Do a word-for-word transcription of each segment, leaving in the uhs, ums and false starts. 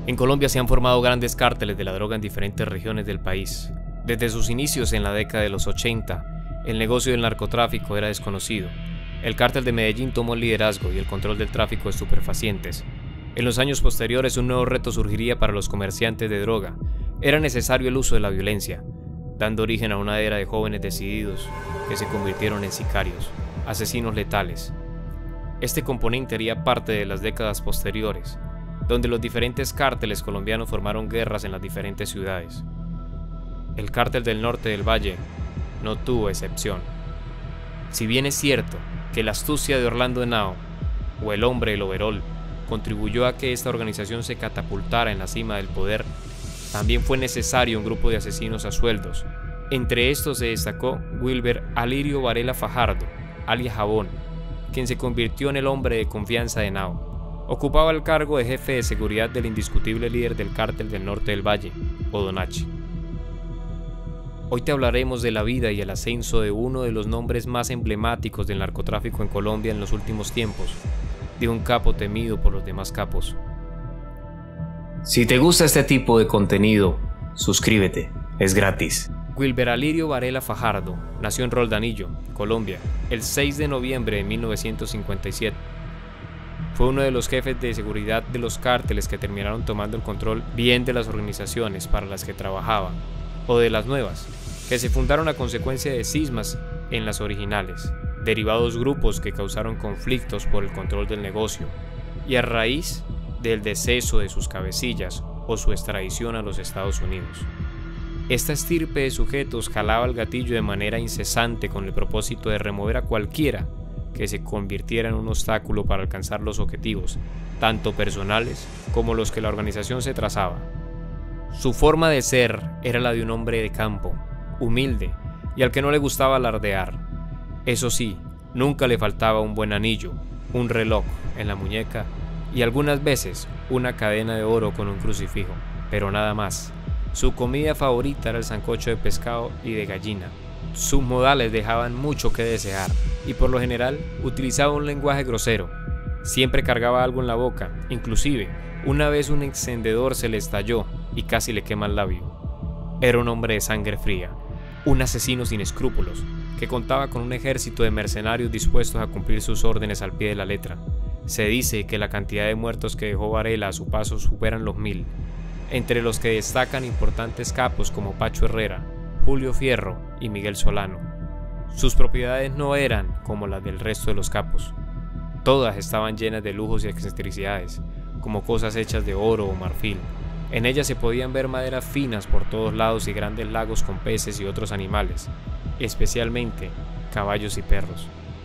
En Colombia se han formado grandes cárteles de la droga en diferentes regiones del país. Desde sus inicios en la década de los ochenta, el negocio del narcotráfico era desconocido. El cártel de Medellín tomó el liderazgo y el control del tráfico de estupefacientes. En los años posteriores, un nuevo reto surgiría para los comerciantes de droga. Era necesario el uso de la violencia, dando origen a una era de jóvenes decididos que se convirtieron en sicarios, asesinos letales. Este componente haría parte de las décadas posteriores, donde los diferentes cárteles colombianos formaron guerras en las diferentes ciudades. El cártel del norte del Valle no tuvo excepción. Si bien es cierto que la astucia de Orlando Henao, o el hombre del overol, contribuyó a que esta organización se catapultara en la cima del poder, también fue necesario un grupo de asesinos a sueldos. Entre estos se destacó Wilber Alirio Varela Fajardo, alias Jabón, quien se convirtió en el hombre de confianza de Henao. Ocupaba el cargo de jefe de seguridad del indiscutible líder del cártel del norte del Valle, Odonachi. Hoy te hablaremos de la vida y el ascenso de uno de los nombres más emblemáticos del narcotráfico en Colombia en los últimos tiempos, de un capo temido por los demás capos. Si te gusta este tipo de contenido, suscríbete, es gratis. Wilber Alirio Varela Fajardo nació en Roldanillo, Colombia, el seis de noviembre de mil novecientos cincuenta y siete. Fue uno de los jefes de seguridad de los cárteles que terminaron tomando el control bien de las organizaciones para las que trabajaba, o de las nuevas, que se fundaron a consecuencia de cismas en las originales, derivados grupos que causaron conflictos por el control del negocio, y a raíz del deceso de sus cabecillas o su extradición a los Estados Unidos. Esta estirpe de sujetos jalaba el gatillo de manera incesante con el propósito de remover a cualquiera que se convirtiera en un obstáculo para alcanzar los objetivos, tanto personales como los que la organización se trazaba. Su forma de ser era la de un hombre de campo, humilde y al que no le gustaba alardear. Eso sí, nunca le faltaba un buen anillo, un reloj en la muñeca y algunas veces una cadena de oro con un crucifijo, pero nada más. Su comida favorita era el sancocho de pescado y de gallina. Sus modales dejaban mucho que desear y por lo general utilizaba un lenguaje grosero. Siempre cargaba algo en la boca, inclusive una vez un encendedor se le estalló y casi le quema el labio. Era un hombre de sangre fría, un asesino sin escrúpulos, que contaba con un ejército de mercenarios dispuestos a cumplir sus órdenes al pie de la letra. Se dice que la cantidad de muertos que dejó Varela a su paso superan los mil, entre los que destacan importantes capos como Pacho Herrera, Julio Fierro y Miguel Solano. Sus propiedades no eran como las del resto de los capos. Todas estaban llenas de lujos y excentricidades, como cosas hechas de oro o marfil. En ellas se podían ver maderas finas por todos lados y grandes lagos con peces y otros animales, especialmente caballos y perros.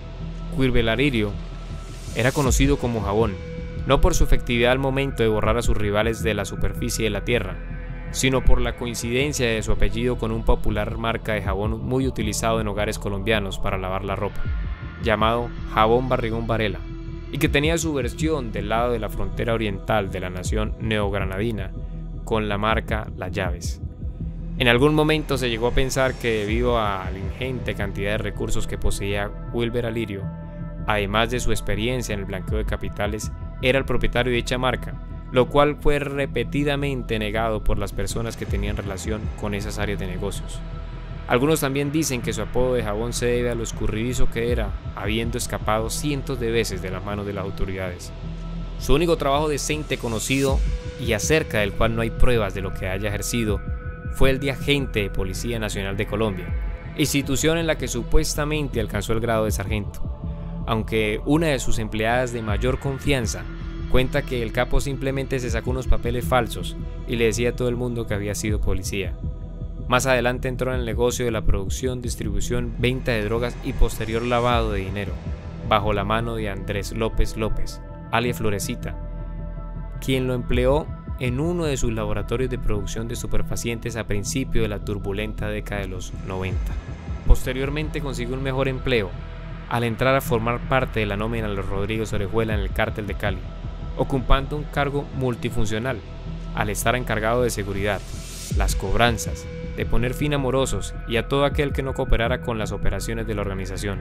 Wilber Alirio era conocido como Jabón, no por su efectividad al momento de borrar a sus rivales de la superficie de la tierra, sino por la coincidencia de su apellido con un popular marca de jabón muy utilizado en hogares colombianos para lavar la ropa, llamado Jabón Barrigón Varela, y que tenía su versión del lado de la frontera oriental de la nación neogranadina con la marca Las Llaves. En algún momento se llegó a pensar que debido a la ingente cantidad de recursos que poseía Wilber Alirio, además de su experiencia en el blanqueo de capitales, era el propietario de dicha marca, lo cual fue repetidamente negado por las personas que tenían relación con esas áreas de negocios. Algunos también dicen que su apodo de Jabón se debe a lo escurridizo que era, habiendo escapado cientos de veces de las manos de las autoridades. Su único trabajo decente conocido, y acerca del cual no hay pruebas de lo que haya ejercido, fue el de agente de Policía Nacional de Colombia, institución en la que supuestamente alcanzó el grado de sargento, aunque una de sus empleadas de mayor confianza cuenta que el capo simplemente se sacó unos papeles falsos y le decía a todo el mundo que había sido policía. Más adelante entró en el negocio de la producción, distribución, venta de drogas y posterior lavado de dinero, bajo la mano de Andrés López López, alias Florecita, quien lo empleó en uno de sus laboratorios de producción de estupefacientes a principios de la turbulenta década de los noventa. Posteriormente consiguió un mejor empleo al entrar a formar parte de la nómina de los Rodríguez Orejuela en el cártel de Cali, ocupando un cargo multifuncional, al estar encargado de seguridad, las cobranzas, de poner fin a morosos y a todo aquel que no cooperara con las operaciones de la organización.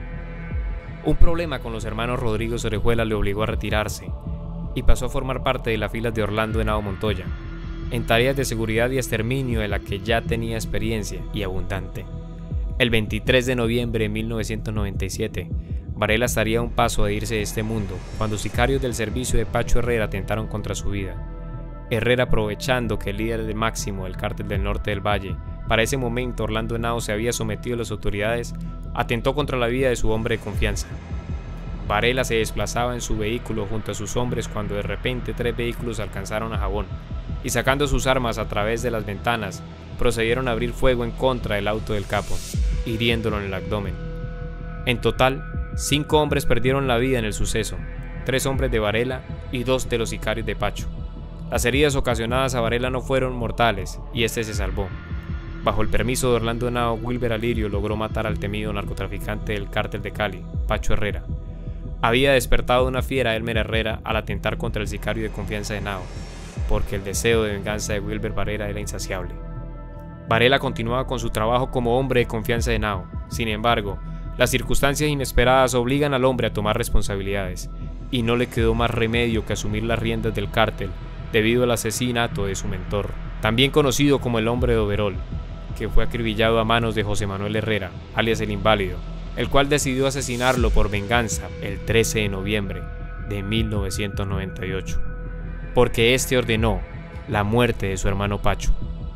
Un problema con los hermanos Rodríguez Orejuela le obligó a retirarse y pasó a formar parte de las filas de Orlando Henao Montoya, en tareas de seguridad y exterminio de la que ya tenía experiencia y abundante. El veintitrés de noviembre de mil novecientos noventa y siete, Varela estaría a un paso de irse de este mundo cuando sicarios del servicio de Pacho Herrera atentaron contra su vida. Herrera, aprovechando que el líder de Máximo del Cártel del Norte del Valle, para ese momento Orlando Henao, se había sometido a las autoridades, atentó contra la vida de su hombre de confianza. Varela se desplazaba en su vehículo junto a sus hombres cuando de repente tres vehículos alcanzaron a Jabón y, sacando sus armas a través de las ventanas, procedieron a abrir fuego en contra del auto del capo, hiriéndolo en el abdomen. En total, cinco hombres perdieron la vida en el suceso, tres hombres de Varela y dos de los sicarios de Pacho. Las heridas ocasionadas a Varela no fueron mortales y este se salvó. Bajo el permiso de Orlando Henao, Wilber Alirio logró matar al temido narcotraficante del Cártel de Cali, Pacho Herrera. Había despertado una fiera Elmer Herrera al atentar contra el sicario de confianza de Henao, porque el deseo de venganza de Wilber Varela era insaciable. Varela continuaba con su trabajo como hombre de confianza de Henao. Sin embargo, las circunstancias inesperadas obligan al hombre a tomar responsabilidades, y no le quedó más remedio que asumir las riendas del cártel debido al asesinato de su mentor, también conocido como el Hombre de Overol, que fue acribillado a manos de José Manuel Herrera, alias el Inválido, el cual decidió asesinarlo por venganza el trece de noviembre de mil novecientos noventa y ocho, porque este ordenó la muerte de su hermano Pacho.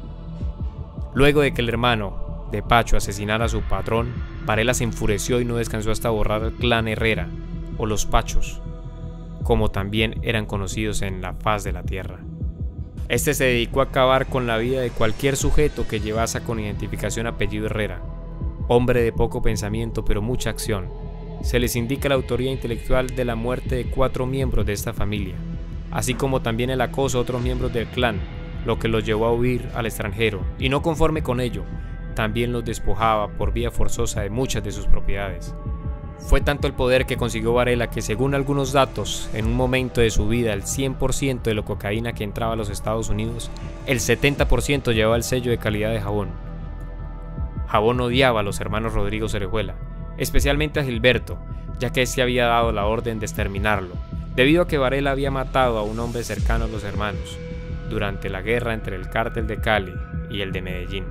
Luego de que el hermano de Pacho asesinara a su patrón, Varela se enfureció y no descansó hasta borrar al clan Herrera, o los Pachos, como también eran conocidos en la faz de la tierra. Este se dedicó a acabar con la vida de cualquier sujeto que llevase con identificación apellido Herrera. Hombre de poco pensamiento pero mucha acción, se les indica la autoría intelectual de la muerte de cuatro miembros de esta familia, así como también el acoso a otros miembros del clan, lo que los llevó a huir al extranjero, y no conforme con ello, también los despojaba por vía forzosa de muchas de sus propiedades. Fue tanto el poder que consiguió Varela que, según algunos datos, en un momento de su vida el cien por ciento de la cocaína que entraba a los Estados Unidos, el setenta por ciento llevaba el sello de calidad de Jabón. Jabón odiaba a los hermanos Rodrigo Orejuela, especialmente a Gilberto, ya que éste había dado la orden de exterminarlo, debido a que Varela había matado a un hombre cercano a los hermanos, durante la guerra entre el Cártel de Cali y el de Medellín.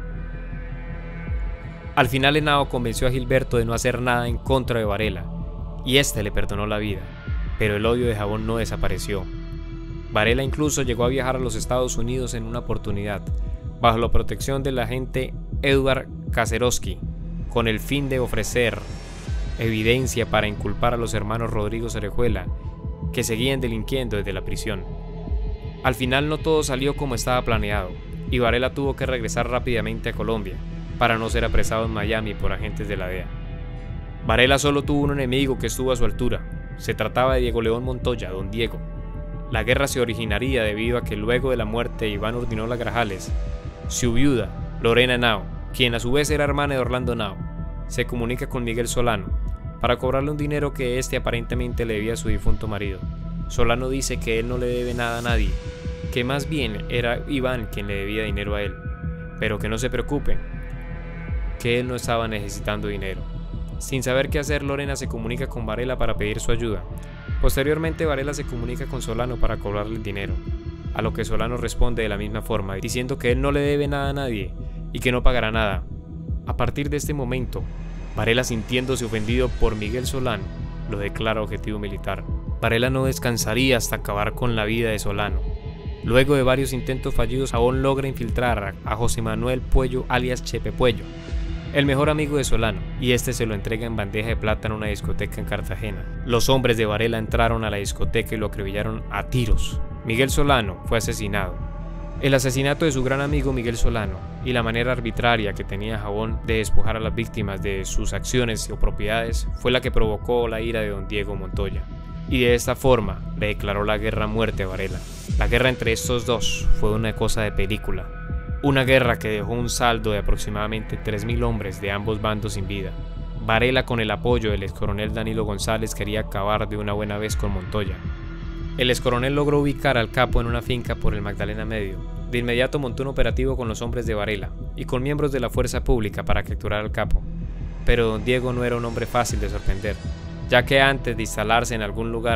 Al final Henao convenció a Gilberto de no hacer nada en contra de Varela, y éste le perdonó la vida, pero el odio de Jabón no desapareció. Varela incluso llegó a viajar a los Estados Unidos en una oportunidad, bajo la protección del agente Edward Kacerowski, con el fin de ofrecer evidencia para inculpar a los hermanos Rodrigo Orejuela, que seguían delinquiendo desde la prisión. Al final no todo salió como estaba planeado, y Varela tuvo que regresar rápidamente a Colombia, para no ser apresado en Miami por agentes de la D E A. Varela solo tuvo un enemigo que estuvo a su altura. Se trataba de Diego León Montoya, Don Diego. La guerra se originaría debido a que luego de la muerte de Iván Urdinola Grajales, su viuda, Lorena Henao, quien a su vez era hermana de Orlando Henao, se comunica con Miguel Solano para cobrarle un dinero que éste aparentemente le debía a su difunto marido. Solano dice que él no le debe nada a nadie, que más bien era Iván quien le debía dinero a él, pero que no se preocupe, que él no estaba necesitando dinero. Sin saber qué hacer, Lorena se comunica con Varela para pedir su ayuda. Posteriormente, Varela se comunica con Solano para cobrarle el dinero, a lo que Solano responde de la misma forma, diciendo que él no le debe nada a nadie y que no pagará nada. A partir de este momento, Varela, sintiéndose ofendido por Miguel Solano, lo declara objetivo militar. Varela no descansaría hasta acabar con la vida de Solano. Luego de varios intentos fallidos, Jabón logra infiltrar a José Manuel Puello, alias Chepe Puello, el mejor amigo de Solano, y este se lo entrega en bandeja de plata en una discoteca en Cartagena. Los hombres de Varela entraron a la discoteca y lo acribillaron a tiros. Miguel Solano fue asesinado. El asesinato de su gran amigo Miguel Solano y la manera arbitraria que tenía Jabón de despojar a las víctimas de sus acciones o propiedades fue la que provocó la ira de Don Diego Montoya, y de esta forma le declaró la guerra a muerte a Varela. La guerra entre estos dos fue una cosa de película. Una guerra que dejó un saldo de aproximadamente tres mil hombres de ambos bandos sin vida. Varela, con el apoyo del excoronel Danilo González, quería acabar de una buena vez con Montoya. El excoronel logró ubicar al capo en una finca por el Magdalena Medio. De inmediato montó un operativo con los hombres de Varela y con miembros de la fuerza pública para capturar al capo. Pero Don Diego no era un hombre fácil de sorprender, ya que antes de instalarse en algún lugar,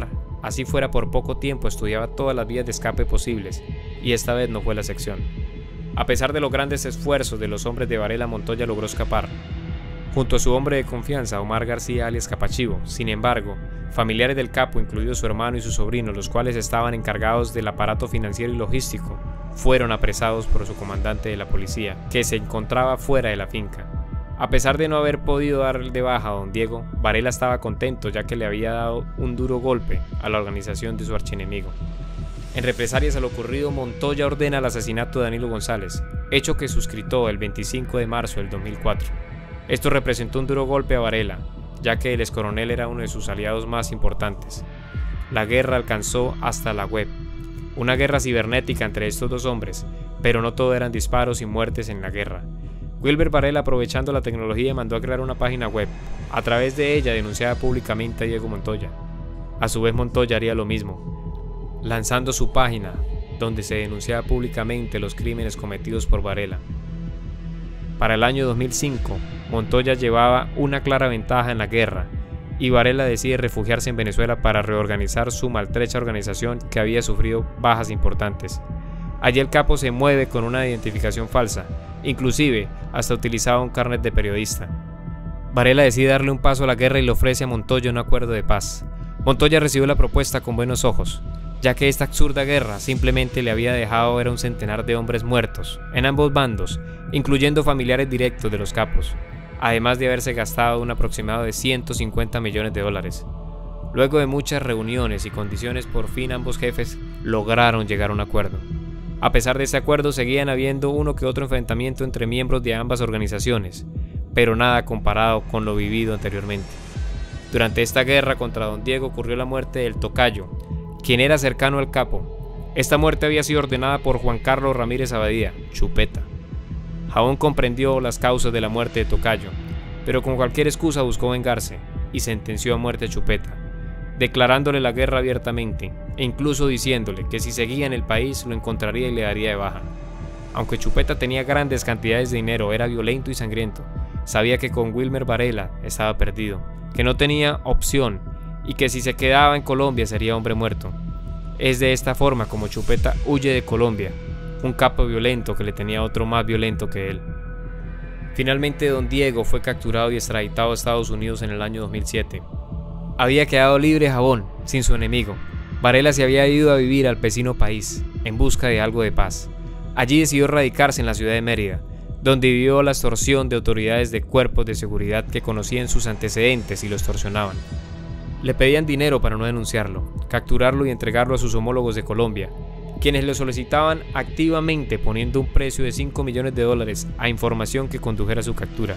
así fuera por poco tiempo, estudiaba todas las vías de escape posibles, y esta vez no fue la excepción. A pesar de los grandes esfuerzos de los hombres de Varela, Montoya logró escapar, junto a su hombre de confianza, Omar García alias Capachivo. Sin embargo, familiares del capo, incluidos su hermano y su sobrino, los cuales estaban encargados del aparato financiero y logístico, fueron apresados por su comandante de la policía, que se encontraba fuera de la finca. A pesar de no haber podido dar de baja a don Diego, Varela estaba contento, ya que le había dado un duro golpe a la organización de su archienemigo. En represalias a lo ocurrido, Montoya ordena el asesinato de Danilo González, hecho que suscitó el veinticinco de marzo del dos mil cuatro. Esto representó un duro golpe a Varela, ya que el excoronel era uno de sus aliados más importantes. La guerra alcanzó hasta la web, una guerra cibernética entre estos dos hombres, pero no todo eran disparos y muertes en la guerra. Wilber Varela, aprovechando la tecnología, mandó a crear una página web. A través de ella denunciaba públicamente a Diego Montoya. A su vez, Montoya haría lo mismo, lanzando su página, donde se denunciaba públicamente los crímenes cometidos por Varela. Para el año dos mil cinco, Montoya llevaba una clara ventaja en la guerra, y Varela decide refugiarse en Venezuela para reorganizar su maltrecha organización que había sufrido bajas importantes. Allí el capo se mueve con una identificación falsa, inclusive hasta utilizaba un carnet de periodista. Varela decide darle un paso a la guerra y le ofrece a Montoya un acuerdo de paz. Montoya recibió la propuesta con buenos ojos, ya que esta absurda guerra simplemente le había dejado ver a un centenar de hombres muertos, en ambos bandos, incluyendo familiares directos de los capos, además de haberse gastado un aproximado de ciento cincuenta millones de dólares. Luego de muchas reuniones y condiciones, por fin ambos jefes lograron llegar a un acuerdo. A pesar de ese acuerdo, seguían habiendo uno que otro enfrentamiento entre miembros de ambas organizaciones, pero nada comparado con lo vivido anteriormente. Durante esta guerra contra don Diego ocurrió la muerte del tocayo, quien era cercano al capo. Esta muerte había sido ordenada por Juan Carlos Ramírez Abadía, Chupeta. Jabón comprendió las causas de la muerte de tocayo, pero con cualquier excusa buscó vengarse y sentenció a muerte a Chupeta, declarándole la guerra abiertamente e incluso diciéndole que si seguía en el país lo encontraría y le daría de baja. Aunque Chupeta tenía grandes cantidades de dinero, era violento y sangriento, sabía que con Wilmer Varela estaba perdido, que no tenía opción y que si se quedaba en Colombia sería hombre muerto. Es de esta forma como Chupeta huye de Colombia, un capo violento que le tenía otro más violento que él. Finalmente don Diego fue capturado y extraditado a Estados Unidos en el año dos mil siete. Había quedado libre Jabón, sin su enemigo. Varela se había ido a vivir al vecino país, en busca de algo de paz. Allí decidió radicarse en la ciudad de Mérida, donde vivió la extorsión de autoridades de cuerpos de seguridad que conocían sus antecedentes y lo extorsionaban. Le pedían dinero para no denunciarlo, capturarlo y entregarlo a sus homólogos de Colombia, quienes lo solicitaban activamente poniendo un precio de cinco millones de dólares a información que condujera a su captura.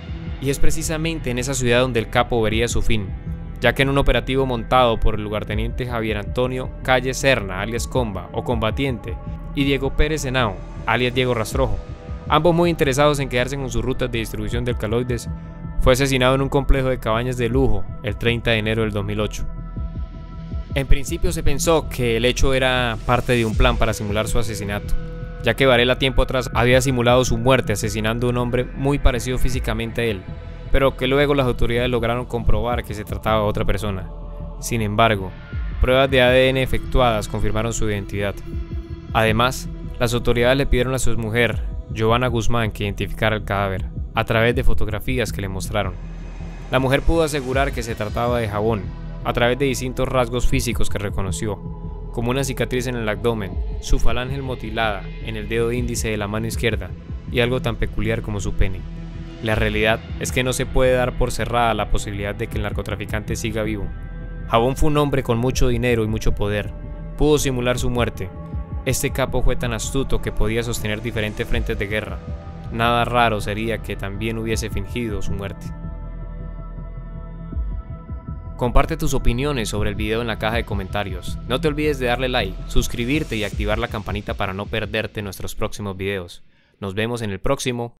Y es precisamente en esa ciudad donde el capo vería su fin, ya que en un operativo montado por el lugarteniente Javier Antonio Calle Serna, alias Comba o Combatiente, y Diego Pérez Henao, alias Diego Rastrojo, ambos muy interesados en quedarse con sus rutas de distribución de alcaloides, fue asesinado en un complejo de cabañas de lujo el treinta de enero del dos mil ocho. En principio se pensó que el hecho era parte de un plan para simular su asesinato, ya que Varela tiempo atrás había simulado su muerte asesinando a un hombre muy parecido físicamente a él, pero que luego las autoridades lograron comprobar que se trataba de otra persona. Sin embargo, pruebas de A D N efectuadas confirmaron su identidad. Además, las autoridades le pidieron a su exmujer, Giovanna Guzmán, que identificara el cadáver, a través de fotografías que le mostraron. La mujer pudo asegurar que se trataba de Jabón, a través de distintos rasgos físicos que reconoció, como una cicatriz en el abdomen, su falange mutilada en el dedo índice de la mano izquierda y algo tan peculiar como su pene. La realidad es que no se puede dar por cerrada la posibilidad de que el narcotraficante siga vivo. Jabón fue un hombre con mucho dinero y mucho poder. Pudo simular su muerte. Este capo fue tan astuto que podía sostener diferentes frentes de guerra. Nada raro sería que también hubiese fingido su muerte. Comparte tus opiniones sobre el video en la caja de comentarios. No te olvides de darle like, suscribirte y activar la campanita para no perderte nuestros próximos videos. Nos vemos en el próximo.